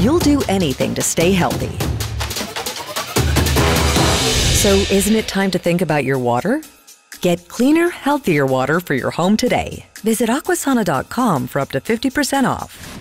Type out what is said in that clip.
you'll do anything to stay healthy. So isn't it time to think about your water? Get cleaner, healthier water for your home today. Visit aquasana.com for up to 50% off.